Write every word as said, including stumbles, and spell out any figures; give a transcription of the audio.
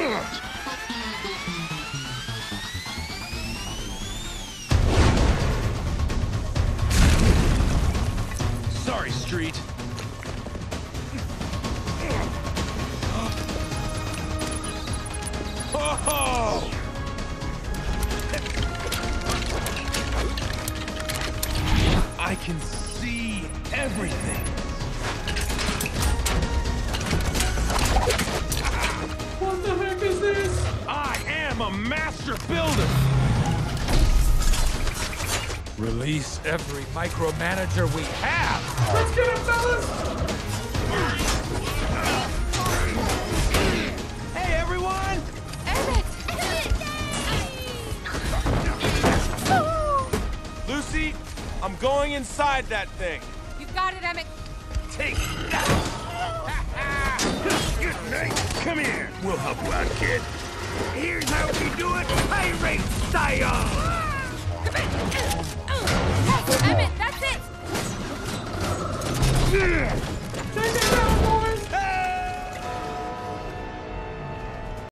Sorry, Street. Oh! I can see everything. What the heck is this? I am a master builder. Release every micromanager we have. Let's get him, fellas! Hey, everyone! Emmett! Emmett! Lucy, I'm going inside that thing. You've got it, Emmett. Take that! Good night. Come here. We'll help you out, kid. Here's how we do it, pirate style! Emmett, that's it!